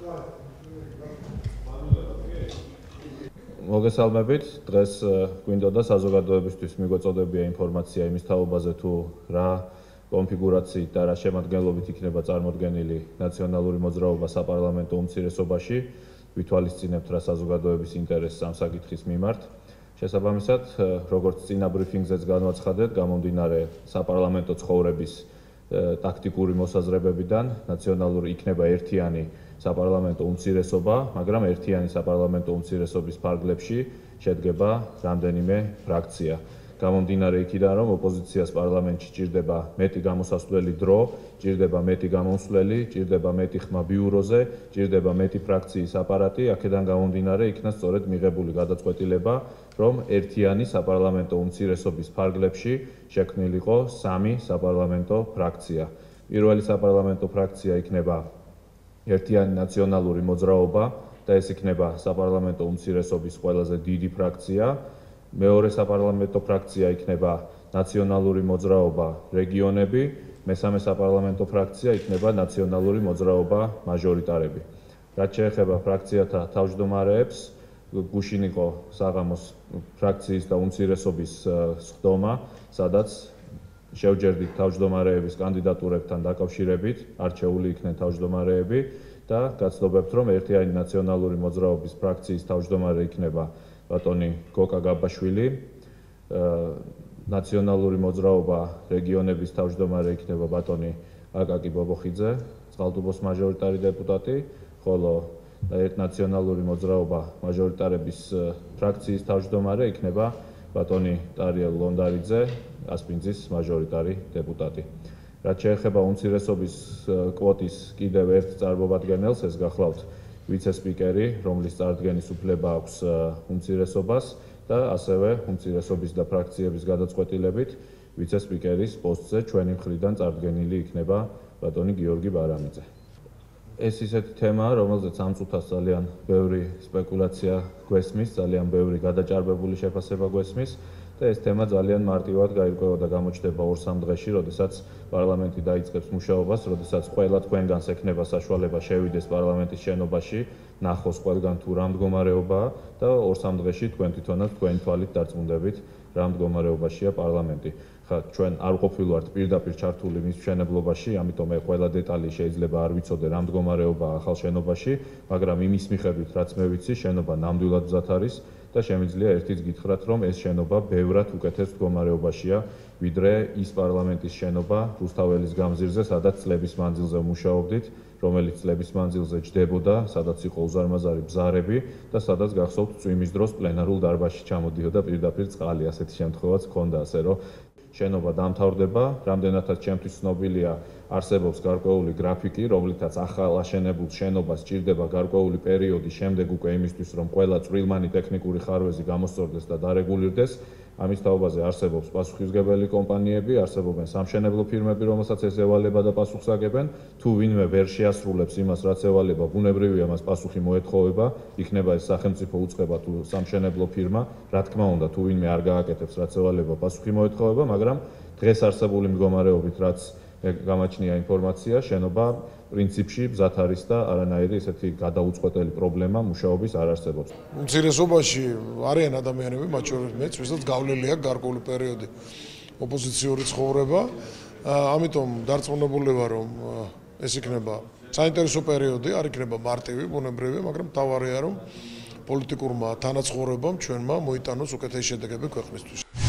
მოგესალმებით. დღეს გვინდოდა საზოგადოებისთვის მიგვეწოდებია ინფორმაცია იმის თაობაზე თუ რა კონფიგურაციით და რა შემადგენლობით იქნება წარმოდგენილი ნაციონალური მოძრაობა საპარლამენტო უმცირესობაში. ვითვალისწინებთ რა საზოგადოების ინტერესს ამ საკითხის მიმართ. შესაბამისად, როგორც წინა ბრიფინგზეც განვაცხადეთ, გამომდინარე საპარლამენტო ცხოვრების ტაქტიკური მოსაზრებებიდან, ნაციონალური იქნება ერთიანი საპარლამენტო უმცირესობა, მაგრამ ერთიანი საპარლამენტო უმცირესობის ფარგლებში შედგება რამდენიმე ფრაქცია. გამომდინარე იქიდან, რომ ოპოზიციას პარლამენტში ჭირდება მეტი გამოსასვლელი დრო, ჭირდება მეტი გამომსვლელი, ჭირდება მეტი ხმა ბიუროზე, ჭირდება მეტი ფრაქციის აპარატი, აქედან გამომდინარე იქნა სწორედ მიღებული გადაწყვეტილება, რომ ერთიანი საპარლამენტო უმცირესობის ფარგლებში შექმნილიყო 3 საპარლამენტო ფრაქცია. პირველი საპარლამენტო ფრაქცია იქნება ერთიანი ნაციონალური მოძრაობა და ეს იქნება საპარლამენტო უმცირესობის ყველაზე დიდი ფრაქცია. მეორე საპარლამენტო ფრაქცია იქნება ნაციონალური მოძრაობა რეგიონები, მესამე საპარლამენტო ფრაქცია იქნება ნაციონალური მოძრაობა მაჟორიტარები. რაც შეეხება ფრაქციათა თავმჯდომარეებს, გუშინ იყო საღამოს ფრაქციის და უმცირესობის სხდომა, სადაც შევჯერდით თავმჯდომარეების კანდიდატურებთან დაკავშირებით, არჩეული იქნენ თავმჯდომარეები და გაცნობებთ, რომ ერთიანი ნაციონალური მოძრაობის ფრაქციის თავმჯდომარე იქნება ბატონი გოკა გაბაშვილი, ნაციონალური მოძრაობა რეგიონების თავმჯდომარე იქნება ბატონი აკაკი ბობოხიძე, წყალტუბოს მაჟორიტარი დეპუტატი, ხოლო ნაციონალური მოძრაობა მაჟორიტარების ფრაქციის თავმჯდომარე იქნება ბატონი ტარიელ ლონდარიძე, ასპინძის მაჟორიტარი დეპუტატი. რაც შეეხება უმცირესობის კვოტის კიდევ ერთ წარმომადგენელს, ეს გახლავთ ვიცე-სპიკერი, რომლის წარდგენის უფლება აქვს უმცირესობას და ასევე უმცირესობის და ფრაქციების გადაწყვეტილებით ვიცე-სპიკერის პოსტზე ჩვენი მხრიდან წარდგენილი იქნება ბატონი გიორგი ბარამიძე. ეს ისეთი თემაა, რომელზეც ამ წუთას ძალიან ბევრი სპეკულაცია გვესმის, ძალიან ბევრი გადაჭარბებული შეფასება გვესმის და ეს თემა ძალიან მარტივად გაირკვევა და გამოჩნდება 2-3 დღეში, როდესაც პარლამენტი დაიწყებს მუშაობას, როდესაც ყველა თქვენგანს ექნება საშუალება შევიდეს პარლამენტის შენობაში, ნახოს ყველგან თუ რა მდგომარეობაა და 2-3 დღეში თქვენ თვითონაც თქვენი თვალით დარწმუნდებით რა მდგომარეობაშია პარლამენტი. ჩვენ არ ყოფილვართ პირდაპირ ჩართული მის მშენებლობაში, ამიტომ ყველა დეტალი შეიძლება არ ვიცოდე რა მდგომარეობაა ახალ შენობაში, მაგრამ იმის მიხედვით, რაც მე ვიცი, შენობა ნამდვილად მზად არის და შემიძლია ერთიც გითხრათ, რომ ეს შენობა ბევრად უკეთეს მდგომარეობაშია, ვიდრე ის პარლამენტის შენობა რუსთაველის გამზირზე, სადაც წლების მანძილზე მუშაობდით, რომელიც წლების მანძილზე ჯდებოდა, სადაც იყო უზარმაზარი ბზარები და სადაც გახსოვთ წვიმის დროს პლენარულ დარბაზში ჩამოდიოდა პირდაპირ წყალი, ასეთი შემთხვევაც ჰქონდა, ასე რომ შენობა დამთავრდება, რამდენადაც ჩემთვის ცნობილია, არსებობს გარკვეული გრაფიკი, რომლითაც ახალ აშენებულ შენობას ჭირდება გარკვეული პერიოდი შემდეგ უკვე იმისთვის, რომ ყველა წვრილმანი ტექნიკური ხარვეზი გამოსწორდეს და დარეგულირდეს. ამის თაობაზე არსებობს პასუხისმგებელი კომპანიები, არსებობენ სამშენებლო ფირმები, რომელსაც ეს ევალება და პასუხს აგებენ. თუ ვინმე ვერ შეასრულებს იმას, რაც ევალება, ბუნებრივია მას პასუხი მოეთხოვება, იქნება ეს სახელმწიფო უწყება თუ სამშენებლო ფირმა. რა თქმა უნდა, თუ ვინმე არ გააკეთებს, რაც ევალება, პასუხი მოეთხოვება, მაგრამ დღეს არსებული მდგომარეობით, რაც გამაჩნია ინფორმაცია, შენობა პრინციპში მზად არის და არანაირი ესეთი გადაუწყვეტელი პრობლემა მუშაობის არ არსებობს. უმცირესობაში არიან ადამიანები, მათ შორის მეც, ვისაც გავლილი აქვს გარკვეული პერიოდი ოპოზიციური ცხოვრება, ამიტომ დარწმუნებული ვარ, რომ ეს იქნება საინტერესო პერიოდი, არ იქნება მარტივი, ბუნებრივი, მაგრამ მთავარია, რომ პოლიტიკურმა თანაცხოვრებამ ჩვენმა მოიტანოს უკეთესი შედეგები ქვეყნისთვის.